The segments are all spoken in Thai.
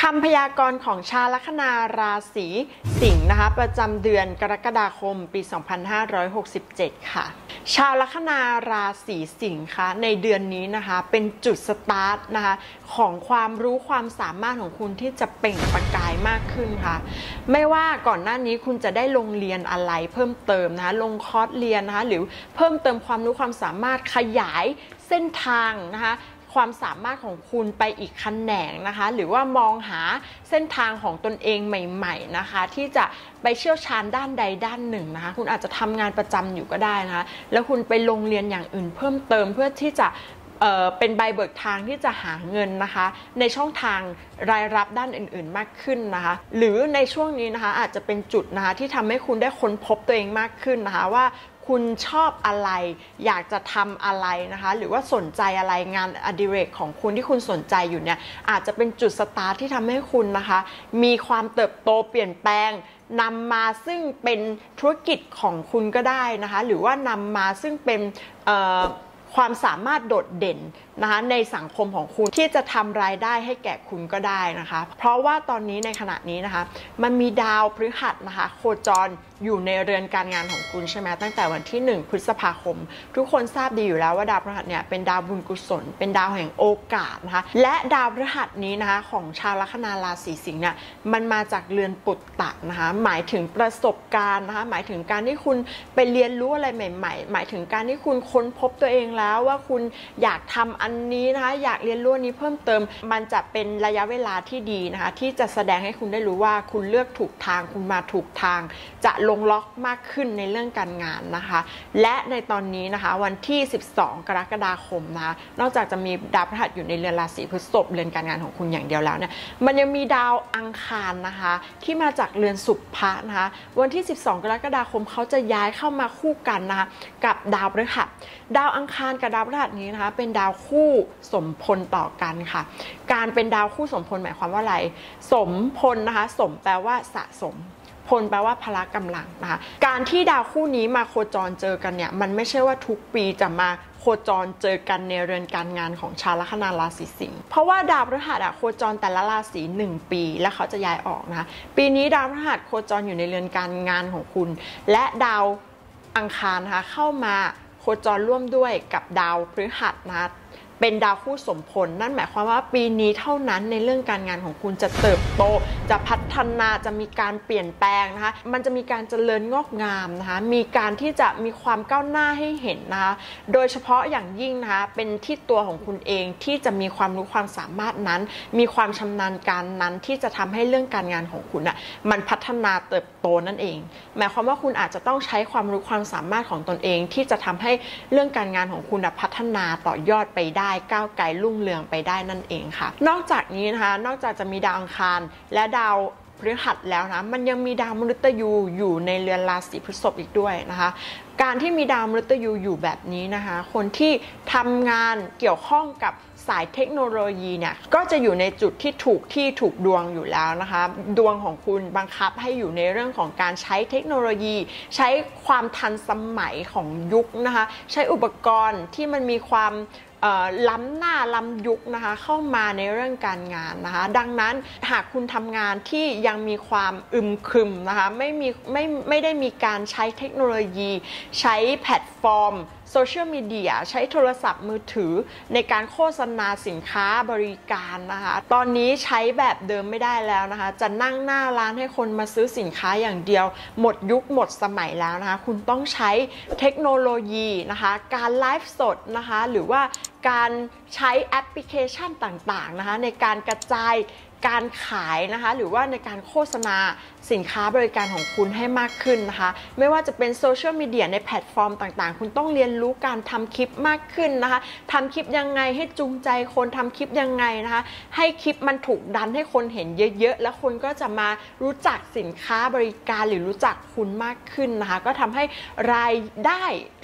คำพยากรณ์ของชาวลัคนาราศีสิงห์นะคะประจำเดือนกรกฎาคมปี 2567 ค่ะชาวลัคนาราศีสิงห์คะในเดือนนี้นะคะเป็นจุดสตาร์ทนะคะของความรู้ความสามารถของคุณที่จะเปล่งประกายมากขึ้นค่ะไม่ว่าก่อนหน้านี้คุณจะได้ลงเรียนอะไรเพิ่มเติมนะคะลงคอร์สเรียนนะคะหรือเพิ่มเติมความรู้ความสามารถขยายเส้นทางนะคะความสามารถของคุณไปอีกแขนงนะคะหรือว่ามองหาเส้นทางของตนเองใหม่ๆนะคะที่จะไปเชี่ยวชาญด้านใดด้านหนึ่งนะคะคุณอาจจะทำงานประจำอยู่ก็ได้นะคะแล้วคุณไปลงเรียนอย่างอื่นเพิ่มเติมเพื่อที่จะเป็นใบเบิกทางที่จะหาเงินนะคะในช่องทางรายรับด้านอื่นๆมากขึ้นนะคะหรือในช่วงนี้นะคะอาจจะเป็นจุดนะคะที่ทำให้คุณได้ค้นพบตัวเองมากขึ้นนะคะว่าคุณชอบอะไรอยากจะทำอะไรนะคะหรือว่าสนใจอะไรงานอดิเรกของคุณที่คุณสนใจอยู่เนี่ยอาจจะเป็นจุดสตาร์ทที่ทำให้คุณนะคะมีความเติบโตเปลี่ยนแปลงนำมาซึ่งเป็นธุรกิจของคุณก็ได้นะคะหรือว่านำมาซึ่งเป็นความสามารถโดดเด่นนะคะในสังคมของคุณที่จะทำรายได้ให้แก่คุณก็ได้นะคะเพราะว่าตอนนี้ในขณะนี้นะคะมันมีดาวพฤหัสนะคะโคจรอยู่ในเรือนการงานของคุณใช่ไหมตั้งแต่วันที่1 พฤษภาคมทุกคนทราบดีอยู่แล้วว่าดาวพฤหัสเนี่ยเป็นดาวบุญกุศลเป็นดาวแห่งโอกาสนะคะและดาวพฤหัสนี้นะคะของชาวลัคนาราศีสิงห์เนี่ยมันมาจากเรือนปุตตะนะคะหมายถึงประสบการณ์นะคะหมายถึงการที่คุณไปเรียนรู้อะไรใหม่ๆหมายถึงการที่คุณค้นพบตัวเองแล้วว่าคุณอยากทำอันนี้นะคะอยากเรียนรู้นี้เพิ่มเติมมันจะเป็นระยะเวลาที่ดีนะคะที่จะแสดงให้คุณได้รู้ว่าคุณเลือกถูกทางคุณมาถูกทางจะลงล็อกมากขึ้นในเรื่องการงานนะคะและในตอนนี้นะคะวันที่12 กรกฎาคมนะคะนอกจากจะมีดาวพฤหัสอยู่ในเรือนราศีพฤษภเรือนการงานของคุณอย่างเดียวแล้วเนี่ยมันยังมีดาวอังคารนะคะที่มาจากเรือนศุภะนะคะวันที่12 กรกฎาคมเขาจะย้ายเข้ามาคู่กันนะคะกับดาวพฤหัสดาวอังคารกับดาวพฤหัสนี้นะคะเป็นดาวคู่สมพลต่อกันค่ะการเป็นดาวคู่สมพลหมายความว่าอะไรสมพลนะคะสมแปลว่าสะสมพลแปลว่าพละกำลังนะคะการที่ดาวคู่นี้มาโคจรเจอกันเนี่ยมันไม่ใช่ว่าทุกปีจะมาโคจรเจอกันในเรือนการงานของชาวลัคนาราศีสิงห์เพราะว่าดาวพฤหัสโคจรแต่ละราศี1 ปีแล้วเขาจะย้ายออกนะคะปีนี้ดาวพฤหัสโคจรอยู่ในเรือนการงานของคุณและดาวอังคารนะคะเข้ามาโคจรร่วมด้วยกับดาวพฤหัสนะคะเป็นดาวคู่สมพลนั่นหมายความว่าปีนี้เท่านั้นในเรื่องการงานของคุณจะเติบโตจะพัฒนาจะมีการเปลี่ยนแปลงนะคะมันจะมีการเจริญงอกงามนะคะมีการที่จะมีความก้าวหน้าให้เห็นนะคะโดยเฉพาะอย่างยิ่งนะคะเป็นที่ตัวของคุณเองที่จะมีความรู้ความสามารถนั้นมีความชำนาญการนั้นที่จะทำให้เรื่องการงานของคุณมันพัฒนาเติบโตนั่นเองหมายความว่าคุณอาจจะต้องใช้ความรู้ความสามารถของตนเองที่จะทำให้เรื่องการงานของคุณพัฒนาต่อยอดไปได้ก้าวไกลรุ่งเรืองไปได้นั่นเองค่ะนอกจากนี้นะคะนอกจากจะมีดาวอังคารและดาวพฤหัสแล้วนะมันยังมีดาวมฤตยูอยู่ในเรือนราศีพฤษภอีกด้วยนะคะการที่มีดาวมฤตยูอยู่แบบนี้นะคะคนที่ทำงานเกี่ยวข้องกับสายเทคโนโลยีเนี่ยก็จะอยู่ในจุดที่ถูกดวงอยู่แล้วนะคะดวงของคุณบังคับให้อยู่ในเรื่องของการใช้เทคโนโลยีใช้ความทันสมัยของยุคนะคะใช้อุปกรณ์ที่มันมีความล้ำหน้าล้ำยุคนะคะเข้ามาในเรื่องการงานนะคะดังนั้นหากคุณทำงานที่ยังมีความอึมครึมนะคะไม่ได้มีการใช้เทคโนโลยีใช้แพลตฟอร์มโซเชียลมีเดียใช้โทรศัพท์มือถือในการโฆษณาสินค้าบริการนะคะตอนนี้ใช้แบบเดิมไม่ได้แล้วนะคะจะนั่งหน้าร้านให้คนมาซื้อสินค้าอย่างเดียวหมดยุคหมดสมัยแล้วนะคะคุณต้องใช้เทคโนโลยีนะคะการไลฟ์สดนะคะหรือว่าการใช้แอปพลิเคชันต่างๆนะคะในการกระจายการขายนะคะหรือว่าในการโฆษณาสินค้าบริการของคุณให้มากขึ้นนะคะไม่ว่าจะเป็นโซเชียลมีเดียในแพลตฟอร์มต่างๆคุณต้องเรียนรู้การทำคลิปมากขึ้นนะคะทำคลิปยังไงให้จูงใจคนทำคลิปยังไงนะคะให้คลิปมันถูกดันให้คนเห็นเยอะๆแล้วคนก็จะมารู้จักสินค้าบริการหรือรู้จักคุณมากขึ้นนะคะก็ทำให้รายได้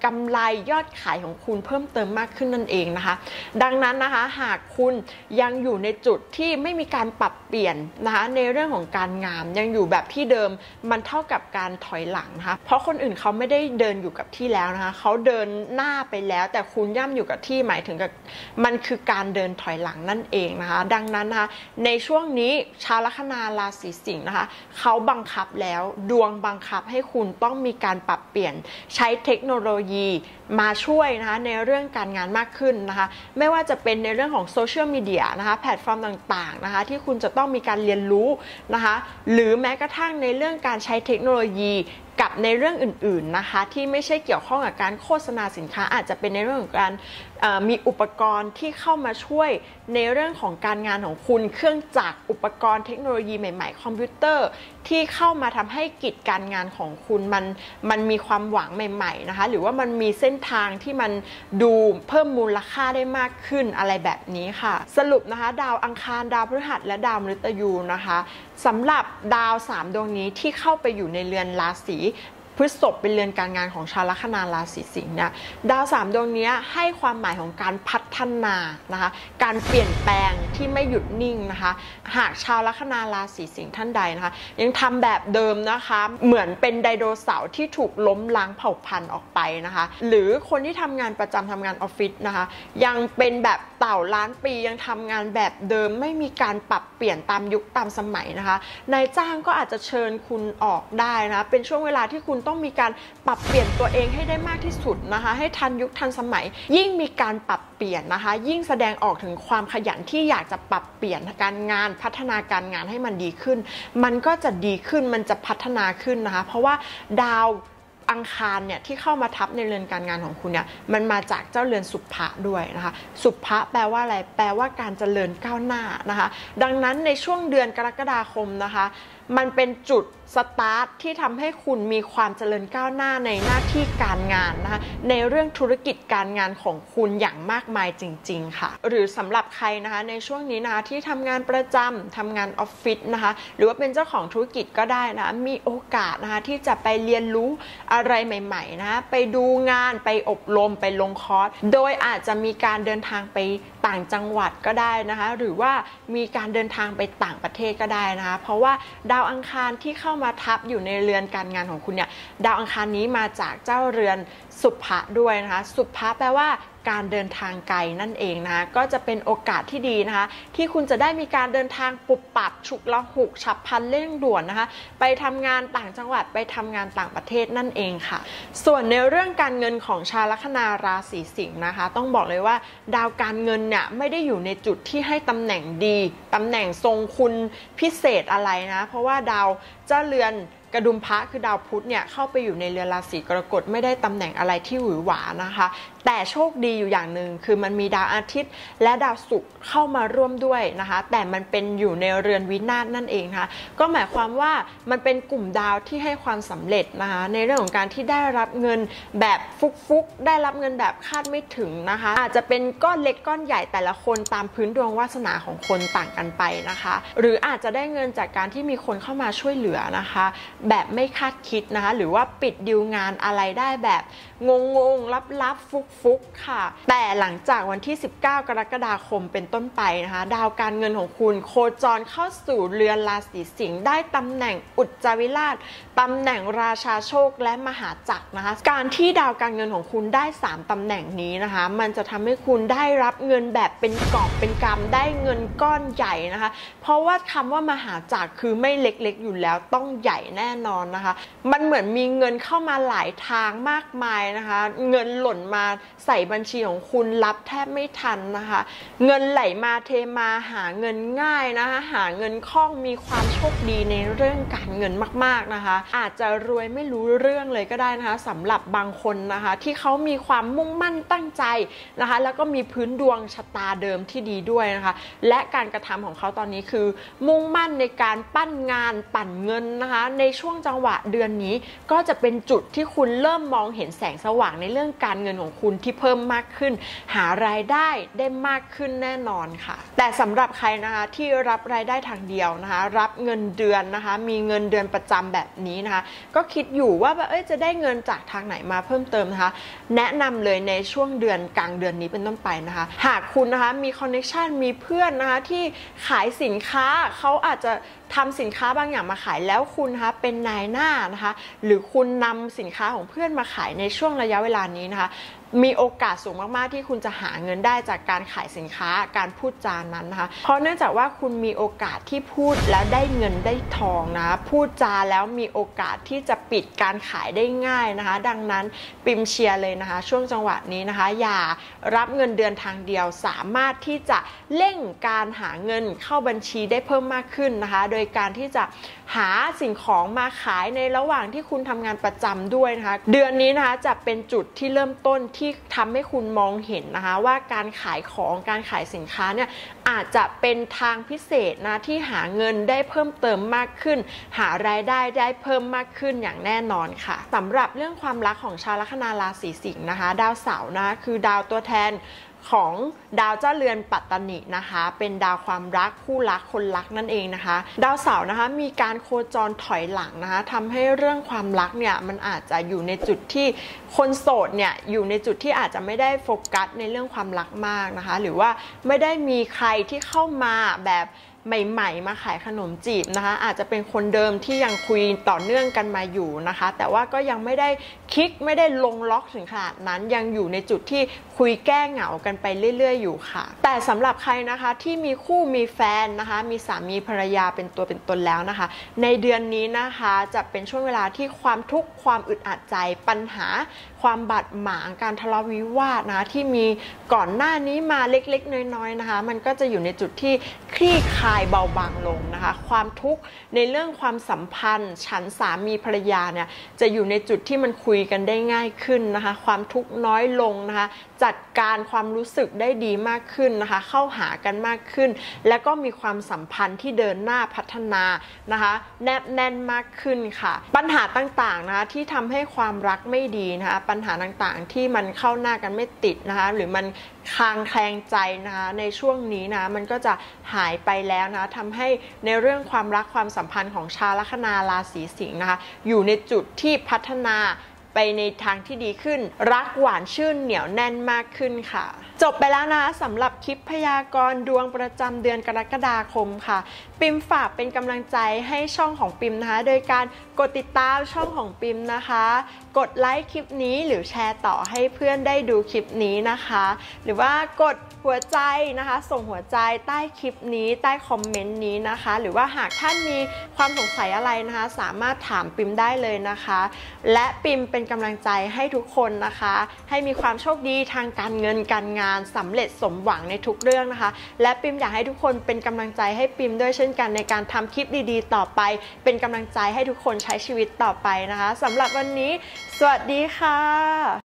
กำไรยอดขายของคุณเพิ่มเติมมากขึ้นนั่นเองนะคะดังนั้นนะคะหากคุณยังอยู่ในจุดที่ไม่มีการปรับเปลี่ยนนะคะในเรื่องของการงานยังอยู่แบบที่เดิมมันเท่ากับการถอยหลังนะคะเพราะคนอื่นเขาไม่ได้เดินอยู่กับที่แล้วนะคะเขาเดินหน้าไปแล้วแต่คุณย่ำอยู่กับที่หมายถึงกับมันคือการเดินถอยหลังนั่นเองนะคะดังนั้นนะคะในช่วงนี้ชาวลัคนาราศีสิงห์นะคะเขาบังคับแล้วดวงบังคับให้คุณต้องมีการปรับเปลี่ยนใช้เทคโนโลยีมาช่วยนะคะในเรื่องการงานมากขึ้นนะคะไม่ว่าจะเป็นในเรื่องของโซเชียลมีเดียนะคะแพลตฟอร์มต่างๆนะคะที่คุณจะต้องมีการเรียนรู้นะคะหรือแม้กระทั่งในเรื่องการใช้เทคโนโลยีกับในเรื่องอื่นๆนะคะที่ไม่ใช่เกี่ยวข้องกับการโฆษณาสินค้าอาจจะเป็นในเรื่องของการมีอุปกรณ์ที่เข้ามาช่วยในเรื่องของการงานของคุณเครื่องจักรอุปกรณ์เทคโนโลยีใหม่ๆคอมพิวเตอร์ที่เข้ามาทำให้กิจการงานของคุณมันมีความหวังใหม่ๆนะคะหรือว่ามันมีเส้นทางที่มันดูเพิ่มมูลค่าได้มากขึ้นอะไรแบบนี้ค่ะสรุปนะคะดาวอังคารดาวพฤหัสและดาวมฤตยูนะคะสำหรับดาว3ดวงนี้ที่เข้าไปอยู่ในเรือนราศีพฤษภเป็นเรือนการงานของชาวลัคนาราศีสิงห์เนี่ยดาว3ดวงนี้ให้ความหมายของการพัฒนานะคะการเปลี่ยนแปลงที่ไม่หยุดนิ่งนะคะหากชาวลัคนาราศีสิงห์ท่านใดนะคะยังทำแบบเดิมนะคะเหมือนเป็นไดโนเสาร์ที่ถูกล้มล้างเผ่าพันธุ์ออกไปนะคะหรือคนที่ทำงานประจำทำงานออฟฟิศนะคะยังเป็นแบบเต่าล้านปียังทำงานแบบเดิมไม่มีการปรับเปลี่ยนตามยุคตามสมัยนะคะนายจ้างก็อาจจะเชิญคุณออกได้นะเป็นช่วงเวลาที่คุณต้องมีการปรับเปลี่ยนตัวเองให้ได้มากที่สุดนะคะให้ทันยุคทันสมัยยิ่งมีการปรับเปลี่ยนนะคะยิ่งแสดงออกถึงความขยันที่อยากจะปรับเปลี่ยนการงานพัฒนาการงานให้มันดีขึ้นมันก็จะดีขึ้นมันจะพัฒนาขึ้นนะคะเพราะว่าดาวอังคารเนี่ยที่เข้ามาทับในเรือนการงานของคุณเนี่ยมันมาจากเจ้าเรือนสุภะด้วยนะคะสุภะแปลว่าอะไรแปลว่าการเจริญก้าวหน้านะคะดังนั้นในช่วงเดือนกรกฎาคมนะคะมันเป็นจุดสตาร์ทที่ทำให้คุณมีความเจริญก้าวหน้าในหน้าที่การงานนะคะในเรื่องธุรกิจการงานของคุณอย่างมากมายจริงๆค่ะหรือสำหรับใครนะคะในช่วงนี้นะคะที่ทำงานประจำทำงานออฟฟิศนะคะหรือว่าเป็นเจ้าของธุรกิจก็ได้นะมีโอกาสนะคะที่จะไปเรียนรู้อะไรใหม่ๆนะไปดูงานไปอบรมไปลงคอร์สโดยอาจจะมีการเดินทางไปต่างจังหวัดก็ได้นะคะหรือว่ามีการเดินทางไปต่างประเทศก็ได้นะคะเพราะว่าดาวอังคารที่เข้ามาทับอยู่ในเรือนการงานของคุณเนี่ยดาวอังคารนี้มาจากเจ้าเรือนสุภะด้วยนะคะสุภะแปลว่าการเดินทางไกลนั่นเองนะคะก็จะเป็นโอกาสที่ดีนะคะที่คุณจะได้มีการเดินทางปุบปับฉุกละหุกฉับพลันเร่งด่วนนะคะไปทำงานต่างจังหวัดไปทำงานต่างประเทศนั่นเองค่ะส่วนในเรื่องการเงินของชาวลัคนาราศีสิงห์นะคะต้องบอกเลยว่าดาวการเงินเนี่ยไม่ได้อยู่ในจุดที่ให้ตำแหน่งดีตำแหน่งทรงคุณพิเศษอะไรนะเพราะว่าดาวเจ้าเรือนกระดุมพระคือดาวพุธเนี่ยเข้าไปอยู่ในเรือนราศีกรกฎไม่ได้ตำแหน่งอะไรที่หวือหวานะคะแต่โชคดีอยู่อย่างหนึ่งคือมันมีดาวอาทิตย์และดาวศุกร์เข้ามาร่วมด้วยนะคะแต่มันเป็นอยู่ในเรือนวินาศนั่นเองค่ะก็หมายความว่ามันเป็นกลุ่มดาวที่ให้ความสำเร็จนะคะในเรื่องของการที่ได้รับเงินแบบฟุกๆได้รับเงินแบบคาดไม่ถึงนะคะอาจจะเป็นก้อนเล็กก้อนใหญ่แต่ละคนตามพื้นดวงวาสนาของคนต่างกันไปนะคะหรืออาจจะได้เงินจากการที่มีคนเข้ามาช่วยเหลือนะคะแบบไม่คาดคิดนะคะหรือว่าปิดดีลงานอะไรได้แบบงงๆลับๆฟุกๆค่ะแต่หลังจากวันที่ 19 กรกฎาคมเป็นต้นไปนะคะดาวการเงินของคุณโคจรเข้าสู่เรือนราศีสิงห์ได้ตำแหน่งอุจจาวิราชตำแหน่งราชาโชคและมหาจักรนะคะการที่ดาวการเงินของคุณได้3ตำแหน่งนี้นะคะมันจะทำให้คุณได้รับเงินแบบเป็นกอบเป็นกำได้เงินก้อนใหญ่นะคะเพราะว่าคำว่ามหาจักรคือไม่เล็กๆอยู่แล้วต้องใหญ่แน่นอนนะคะมันเหมือนมีเงินเข้ามาหลายทางมากมายนะคะเงินหล่นมาใส่บัญชีของคุณรับแทบไม่ทันนะคะเงินไหลมาเทมาหาเงินง่ายนะคะหาเงินคล่องมีความโชคดีในเรื่องการเงินมากๆนะคะอาจจะรวยไม่รู้เรื่องเลยก็ได้นะคะสำหรับบางคนนะคะที่เขามีความมุ่งมั่นตั้งใจนะคะแล้วก็มีพื้นดวงชะตาเดิมที่ดีด้วยนะคะและการกระทำของเขาตอนนี้คือมุ่งมั่นในการปั้นงานปั่นเงินนะคะในช่วงจังหวะเดือนนี้ก็จะเป็นจุดที่คุณเริ่มมองเห็นแสงสว่างในเรื่องการเงินของคุณคุณที่เพิ่มมากขึ้นหารายได้ได้มากขึ้นแน่นอนค่ะแต่สำหรับใครนะคะที่รับรายได้ทางเดียวนะคะรับเงินเดือนนะคะมีเงินเดือนประจำแบบนี้นะคะก็คิดอยู่ว่าจะได้เงินจากทางไหนมาเพิ่มเติมนะคะแนะนำเลยในช่วงเดือนกลางเดือนนี้เป็นต้นไปนะคะหากคุณนะคะมีคอนเนคชันมีเพื่อนนะคะที่ขายสินค้าเขาอาจจะทำสินค้าบางอย่างมาขายแล้วคุณนะคะเป็นนายหน้านะคะหรือคุณนำสินค้าของเพื่อนมาขายในช่วงระยะเวลานี้นะคะมีโอกาสสูงมากๆที่คุณจะหาเงินได้จากการขายสินค้าการพูดจานั้นนะคะเพราะเนื่องจากว่าคุณมีโอกาสที่พูดแล้วได้เงินได้ทองนะพูดจาแล้วมีโอกาสที่จะปิดการขายได้ง่ายนะคะดังนั้นปิมเชียร์เลยนะคะช่วงจังหวะนี้นะคะอย่ารับเงินเดือนทางเดียวสามารถที่จะเร่งการหาเงินเข้าบัญชีได้เพิ่มมากขึ้นนะคะโดยการที่จะหาสิ่งของมาขายในระหว่างที่คุณทำงานประจำด้วยนะคะเดือนนี้นะคะจะเป็นจุดที่เริ่มต้นที่ทำให้คุณมองเห็นนะคะว่าการขายของการขายสินค้าเนี่ยอาจจะเป็นทางพิเศษนะที่หาเงินได้เพิ่มเติมมากขึ้นหารายได้ได้เพิ่มมากขึ้นอย่างแน่นอนค่ะสำหรับเรื่องความรักของชาวลัคนาราศีสิงห์นะคะดาวเสาร์นะคือดาวตัวแทนของดาวเจ้าเรือนปัตตนินะคะเป็นดาวความรักคู่รักคนรักนั่นเองนะคะดาวเสาร์นะคะมีการโคจรถอยหลังนะคะทำให้เรื่องความรักเนี่ยมันอาจจะอยู่ในจุดที่คนโสดเนี่ยอยู่ในจุดที่อาจจะไม่ได้โฟกัสในเรื่องความรักมากนะคะหรือว่าไม่ได้มีใครที่เข้ามาแบบใหม่ๆมาขายขนมจีบนะคะอาจจะเป็นคนเดิมที่ยังคุยต่อเนื่องกันมาอยู่นะคะแต่ว่าก็ยังไม่ได้คลิกไม่ได้ลงล็อกถึงขนาดนั้นยังอยู่ในจุดที่คุยแก้เหงากันไปเรื่อยๆอยู่ค่ะแต่สำหรับใครนะคะที่มีคู่มีแฟนนะคะมีสามีภรรยาเป็นตัวเป็นตนแล้วนะคะในเดือนนี้นะคะจะเป็นช่วงเวลาที่ความทุกข์ความอึดอัดใจปัญหาความบาดหมางการทะเลาะวิวาทนะคะที่มีก่อนหน้านี้มาเล็กๆน้อยๆนะคะมันก็จะอยู่ในจุดที่คลี่คลายเบาบางลงนะคะความทุกข์ในเรื่องความสัมพันธ์ฉันสามีภรรยาเนี่ยจะอยู่ในจุดที่มันคุยกันได้ง่ายขึ้นนะคะความทุกข์น้อยลงนะคะจัดการความรู้สึกได้ดีมากขึ้นนะคะเข้าหากันมากขึ้นแล้วก็มีความสัมพันธ์ที่เดินหน้าพัฒนานะคะแนบแน่นมากขึ้นค่ะปัญหาต่างๆนะคะที่ทำให้ความรักไม่ดีนะคะปัญหาต่างๆที่มันเข้าหน้ากันไม่ติดนะคะหรือมันคลางแคลงใจนะคะในช่วงนี้นะมันก็จะหายไปแล้วนะทำให้ในเรื่องความรักความสัมพันธ์ของชาวลัคนาราศีสิงห์นะคะอยู่ในจุดที่พัฒนาไปในทางที่ดีขึ้นรักหวานชื่นเหนียวแน่นมากขึ้นค่ะจบไปแล้วนะสำหรับคลิปพยากรณ์ดวงประจำเดือนกรกฎาคมค่ะปิมฝากเป็นกำลังใจให้ช่องของปิมนะคะโดยการกดติดตามช่องของปิมนะคะกดไลค์คลิปนี้หรือแชร์ต่อให้เพื่อนได้ดูคลิปนี้นะคะหรือว่ากดหัวใจนะคะส่งหัวใจใต้คลิปนี้ใต้คอมเมนต์นี้นะคะหรือว่าหากท่านมีความสงสัยอะไรนะคะสามารถถามปิมได้เลยนะคะและปิมเป็นกำลังใจให้ทุกคนนะคะให้มีความโชคดีทางการเงินการงานสำเร็จสมหวังในทุกเรื่องนะคะและปิมอยากให้ทุกคนเป็นกำลังใจให้ปิมด้วยเช่นกันในการทำคลิปดีๆต่อไปเป็นกำลังใจให้ทุกคนใช้ชีวิตต่อไปนะคะสำหรับวันนี้สวัสดีค่ะ